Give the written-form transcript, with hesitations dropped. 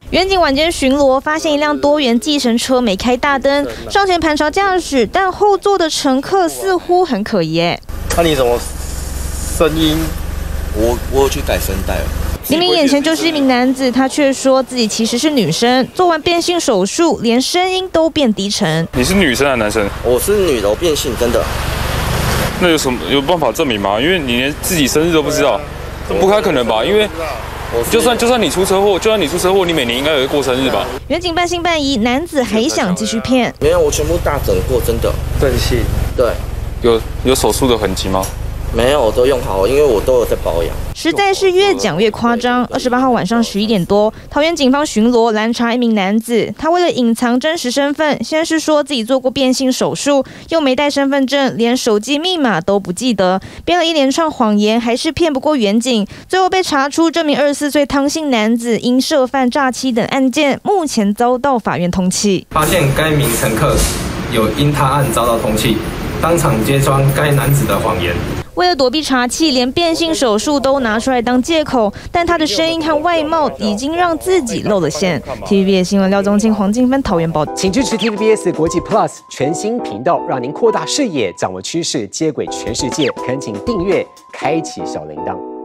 远警晚间巡逻，发现一辆多元计程车没开大灯，上前盘查驾驶，但后座的乘客似乎很可疑。 那你怎么声音？ 我有去改声带了。 明明眼前就是一名男子，他却说自己其实是女生，做完变性手术，连声音都变低沉。 你是女生还是男生？ 我是女的，我变性，真的。 那有办法证明吗？因为你连自己生日都不知道，不太可能吧？因为就算你出车祸，你每年应该也会过生日吧？ 远警半信半疑，男子还想继续骗。 没有，我全部大整过，真的。 变性？ 对。 有手术的痕迹吗？ 没有，我都用好，因为我都有在保养。 实在是越讲越夸张。28号晚上11点多，桃园警方巡逻拦查一名男子，他为了隐藏真实身份，先是说自己做过变性手术，又没带身份证，连手机密码都不记得，编了一连串谎言，还是骗不过远警。最后被查出这名24岁汤姓男子因涉犯诈欺等案件，目前遭到法院通缉。 发现该名乘客有因他案遭到通缉，当场揭穿该男子的谎言。 为了躲避查缉，连变性手术都拿出来当借口，但他的声音和外貌已经让自己露了馅。TVBS 新闻廖宗庆、黄静芬桃园报道。 请支持 TVBS 国际 Plus 全新频道，让您扩大视野，掌握趋势，接轨全世界。恳请订阅，开启小铃铛。